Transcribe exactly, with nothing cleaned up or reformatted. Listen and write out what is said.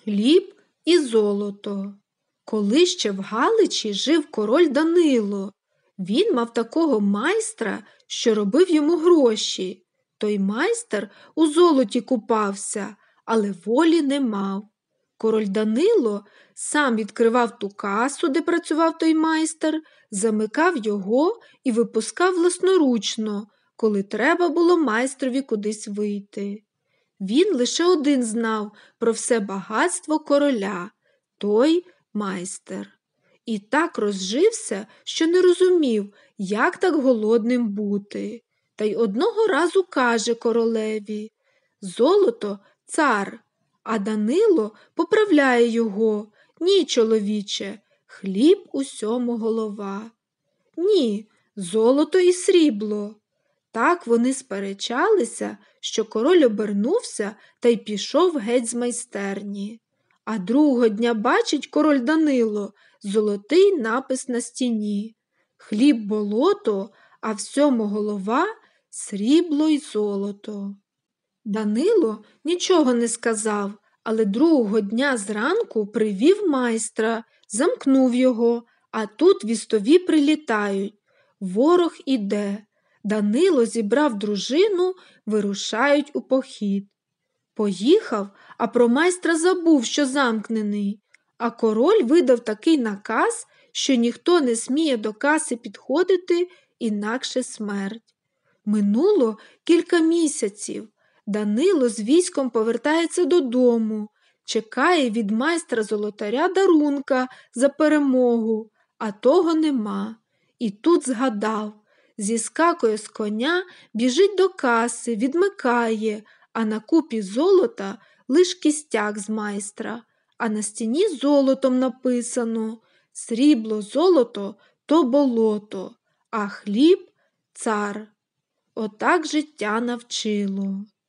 Хліб і золото. Коли ще в Галичі жив король Данило. Він мав такого майстра, що робив йому гроші. Той майстер у золоті купався, але волі не мав. Король Данило сам відкривав ту касу, де працював той майстер, замикав його і випускав власноручно, коли треба було майстрові кудись вийти. Він лише один знав про все багатство короля – той майстер. І так розжився, що не розумів, як так голодним бути. Та й одного разу каже королеві: «Золото – цар», а Данило поправляє його: «Ні, чоловіче, хліб усьому голова». «Ні, золото і срібло». Так вони сперечалися, що король обернувся та й пішов геть з майстерні. А другого дня бачить король Данило золотий напис на стіні: «Хліб – болото, а всьому голова – срібло й золото». Данило нічого не сказав, але другого дня зранку привів майстра, замкнув його, а тут вістові прилітають: ворог іде. Данило зібрав дружину, вирушають у похід. Поїхав, а про майстра забув, що замкнений. А король видав такий наказ, що ніхто не сміє до каси підходити, інакше смерть. Минуло кілька місяців. Данило з військом повертається додому, чекає від майстра-золотаря дарунка за перемогу, а того нема. І тут згадав. Зіскакує з коня, біжить до каси, відмикає, а на купі золота лиш кістяк з майстра, а на стіні золотом написано: «Срібло, золото – то болото, а хліб – цар». Отак життя навчило.